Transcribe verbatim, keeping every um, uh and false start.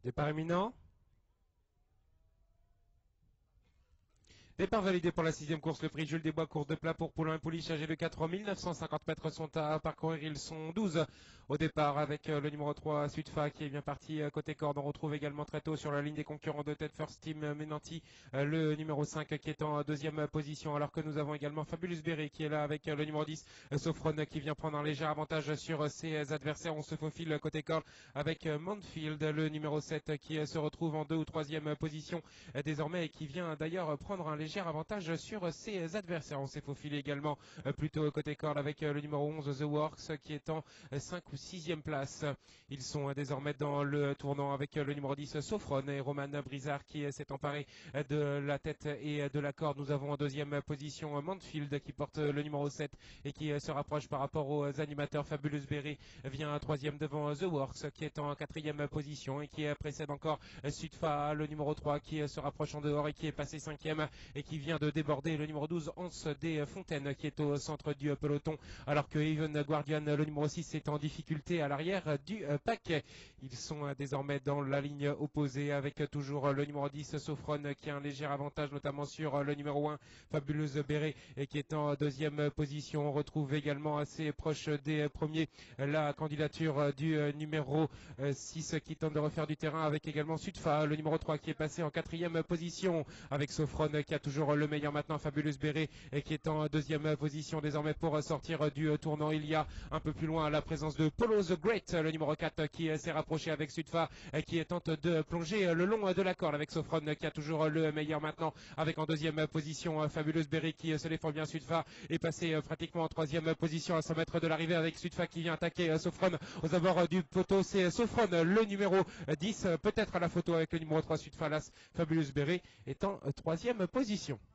Départ imminent. Départ validé pour la sixième course, le prix Jules Desbois, course de plat pour Poulain et Pouliche, âgés de quatre mille neuf cent cinquante mètres sont à parcourir, ils sont douze au départ avec le numéro trois, Sudfa, qui est bien parti côté corde. On retrouve également très tôt sur la ligne des concurrents de tête First Team Menanti, le numéro cinq qui est en deuxième position, alors que nous avons également Fabulous Berry qui est là avec le numéro dix, Sofron, qui vient prendre un léger avantage sur ses adversaires. On se faufile côté corde avec Mountfield, le numéro sept, qui se retrouve en deux ou troisième position désormais et qui vient d'ailleurs prendre un léger avantage sur ses adversaires. On s'est faufilé également plutôt côté corde avec le numéro onze, The Works, qui est en cinq ou sixième place. Ils sont désormais dans le tournant avec le numéro dix, Sofron, et Roman Brizard qui s'est emparé de la tête et de la corde. Nous avons en deuxième position Mountfield qui porte le numéro sept et qui se rapproche par rapport aux animateurs. Fabulous Berry vient troisième devant The Works qui est en quatrième position et qui précède encore Sudfa, le numéro trois, qui se rapproche en dehors et qui est passé cinquième et qui vient de déborder le numéro douze, Hans des Fontaines, qui est au centre du peloton, alors que Even Guardian, le numéro six, est en difficulté à l'arrière du paquet. Ils sont désormais dans la ligne opposée avec toujours le numéro dix, Sofron, qui a un léger avantage notamment sur le numéro un, Fabuleuse Béret, et qui est en deuxième position. On retrouve également assez proche des premiers la candidature du numéro six qui tente de refaire du terrain avec également Sudfa, le numéro trois, qui est passé en quatrième position avec Sofron qui a toujours le meilleur maintenant, Fabulous Béret, et qui est en deuxième position désormais pour sortir du tournant. Il y a un peu plus loin la présence de Polo the Great, le numéro quatre, qui s'est rapproché avec Sudfa, qui tente de plonger le long de la corde avec Sofron qui a toujours le meilleur maintenant, avec en deuxième position Fabulous Béret qui se défend bien. Sudfa est passé pratiquement en troisième position à cent mètres de l'arrivée avec Sudfa qui vient attaquer Sofron aux abords du poteau. C'est Sofron, le numéro dix, peut-être à la photo avec le numéro trois, Sudfa. Las, Fabulous Béret est en troisième position.